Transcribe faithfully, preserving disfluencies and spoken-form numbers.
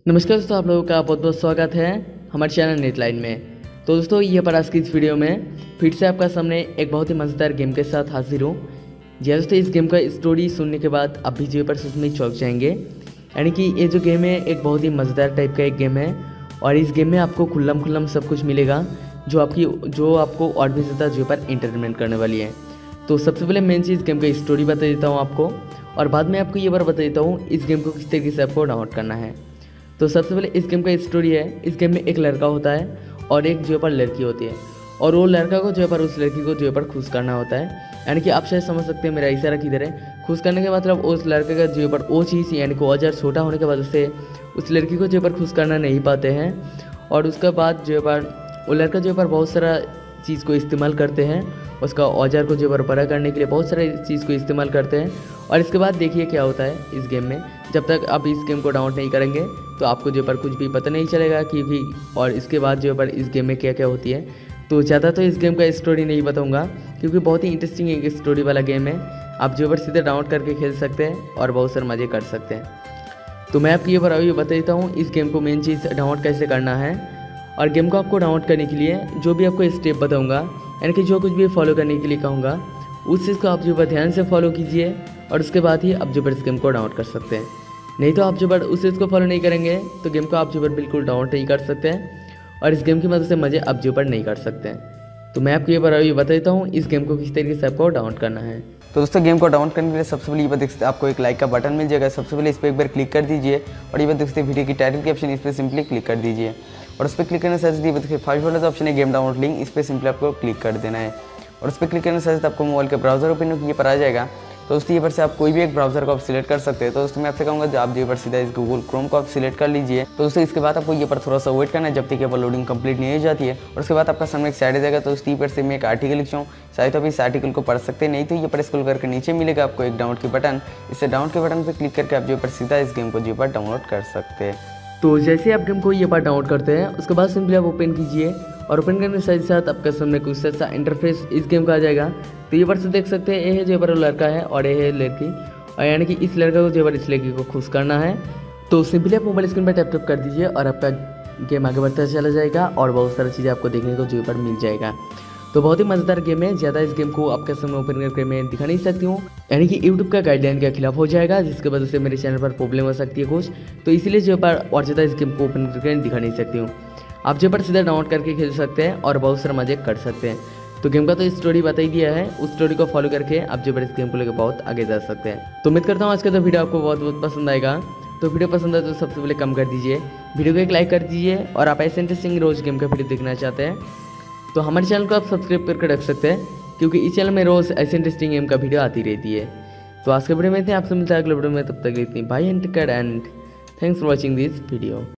नमस्कार दोस्तों, आप लोगों का बहुत बहुत स्वागत है हमारे चैनल नेटलाइन में। तो दोस्तों, ये पर आज की इस वीडियो में फिर से आपका सामने एक बहुत ही मज़ेदार गेम के साथ हाजिर हूँ। जी हाँ दोस्तों, इस गेम का स्टोरी सुनने के बाद आप भी जो पर सच में चौंक जाएंगे। यानी कि ये जो गेम है एक बहुत ही मज़ेदार टाइप का एक गेम है और इस गेम में आपको खुल्लम खुल्लम सब कुछ मिलेगा जो आपकी जो आपको और भी ज़्यादा जो पर इंटरटेनमेंट करने वाली है। तो सबसे पहले मेन चीज़ गेम का स्टोरी बता देता हूँ आपको और बाद में आपको ये बार बता देता हूँ इस गेम को किस तरीके से आपको डाउनलोड करना है। तो सबसे पहले इस गेम का स्टोरी है। इस गेम में एक लड़का होता है और एक जो पर लड़की होती है और वो लड़का को जो पर उस लड़की को जो पर खुश करना होता है। यानी कि आप शायद समझ सकते हैं मेरा इशारा किधर है। खुश करने के मतलब उस लड़के का जो पर वो चीज़ यानी कि औजार छोटा होने की वजह से उस लड़की को जो पर खुश करना नहीं पाते हैं और उसके बाद जो पर वो लड़का जो पर बहुत सारा चीज़ को इस्तेमाल करते हैं, उसका औजार को जो पर बड़ा करने के लिए बहुत सारे चीज़ को इस्तेमाल करते हैं। और इसके बाद देखिए क्या होता है इस गेम में। जब तक आप इस गेम को डाउनलोड नहीं करेंगे तो आपको जो पर कुछ भी पता नहीं चलेगा क्योंकि और इसके बाद जो पर इस गेम में क्या क्या होती है। तो ज़्यादा तो इस गेम का स्टोरी नहीं बताऊँगा क्योंकि बहुत ही इंटरेस्टिंग एक स्टोरी वाला गेम है। आप जो पर सीधे डाउनलोड करके खेल सकते हैं और बहुत सारे मज़े कर सकते हैं। तो मैं आपको ये बार अभी बता देता हूँ इस गेम को मेन चीज़ डाउनलोड कैसे करना है। और गेम को आपको डाउनलोड करने के लिए जो भी आपको स्टेप बताऊंगा यानी कि जो कुछ भी फॉलो करने के लिए कहूँगा उस चीज़ को आप जो पर ध्यान से फॉलो कीजिए और उसके बाद ही आप जो पर इस गेम को डाउनलोड कर सकते हैं। नहीं तो आप जो पर उस चीज़ को फॉलो नहीं करेंगे तो गेम को आप जो पर बिल्कुल डाउनलोड नहीं कर सकते हैं और इस गेम की मदद से मज़े आप जो पर नहीं कर सकते हैं। तो मैं आपको ये बार अभी बता देता हूँ इस गेम को किस तरीके से आपको डाउनलोड करना है। तो दोस्तों, गेम को डाउनलोड करने के लिए सबसे पहले ये बात देख सकते हैं आपको एक लाइक का बटन मिल जाएगा। सबसे पहले इस पर एक बार क्लिक कर दीजिए और ये बात देख सकते हैं वीडियो की टाइटल के ऑप्शन इस पर सिंपली क्लिक कर दीजिए और उस पर क्लिक करने से ये देखिए फर्स्ट वाला जो ऑप्शन है गेम डाउनलोड लिंक, इस पर सिंपली आपको क्लिक कर देना है और उस पर क्लिक करने से आपको मोबाइल के ब्राउजर ओपन ये पर आ जाएगा। तो दोस्तों, ये पर से आप कोई भी एक ब्राउजर को आप सिलेक्ट कर सकते हैं। तो दोस्तों, मैं आपसे कहूँगा जो आप ये पर सीधा इस गूगल क्रोम को आप सिलेक्ट कर लीजिए। तो दोस्तों, इसके बाद आपको ये पर थोड़ा सा वेट करना है जब तक ये पर लोडिंग कंप्लीट नहीं हो जाती है और उसके बाद आपका सामने एक साइड आ जाएगा। तो दोस्तों, ये पर से मैं एक आर्टिकल लिखता हूँ, शायद तो आप इस आर्टिकल को पढ़ सकते हैं, नहीं तो ये पर स्क्रॉल करके नीचे मिलेगा आपको एक डाउनलोड की बटन। इससे डाउनलोड के बटन पर क्लिक करके आप जो पर सीधा इस गेम को जो पर डाउनलोड कर सकते हैं। तो जैसे आप गेम को ये पार्ट डाउनलोड करते हैं उसके बाद सिंपली आप ओपन कीजिए और ओपन करने के साथ साथ आपके सामने कुछ ऐसा इंटरफेस इस गेम का आ जाएगा। तो ये पर से देख सकते हैं ये है जो पर लड़का है और ये है लड़की और यानी कि इस लड़का को जो पर इस लड़की को खुश करना है। तो सिंपली आप मोबाइल स्क्रीन पर टैप टैप कर दीजिए और आपका गेम आगे बढ़ता चला जाएगा और बहुत सारी चीज़ें आपको देखने को जो पर मिल जाएगा। तो बहुत ही मज़ेदार गेम है। ज़्यादा इस गेम को आपके सामने ओपन करके मैं दिखा नहीं सकती हूँ, यानी कि यूट्यूब का गाइडलाइन के खिलाफ हो जाएगा जिसकी वजह से मेरे चैनल पर प्रॉब्लम हो सकती है कुछ। तो इसीलिए जो पर और ज़्यादा इस गेम को ओपन करके दिखा नहीं सकती हूँ। आप जो पर सीधा डाउनलोड करके खेल सकते हैं और बहुत सारे मजे कर सकते हैं। तो गेम का तो स्टोरी बता ही दिया है, उस स्टोरी को फॉलो करके आप जो पर इस गेम को लेकर बहुत आगे जा सकते हैं। तो उम्मीद करता हूँ आज का तो वीडियो आपको बहुत बहुत पसंद आएगा। तो वीडियो पसंद आए तो सबसे पहले कम कर दीजिए, वीडियो को एक लाइक कर दीजिए और आप ऐसे इंटरेस्टिंग रोज़ गेम का वीडियो देखना चाहते हैं तो हमारे चैनल को आप सब्सक्राइब करके रख सकते हैं क्योंकि इस चैनल में रोज़ ऐसे इंटरेस्टिंग गेम का वीडियो आती रहती है। तो आज के वीडियो में थे, आपसे मिलता है अगले वीडियो में, तब तक इतनी bye and take care and thanks for watching this video.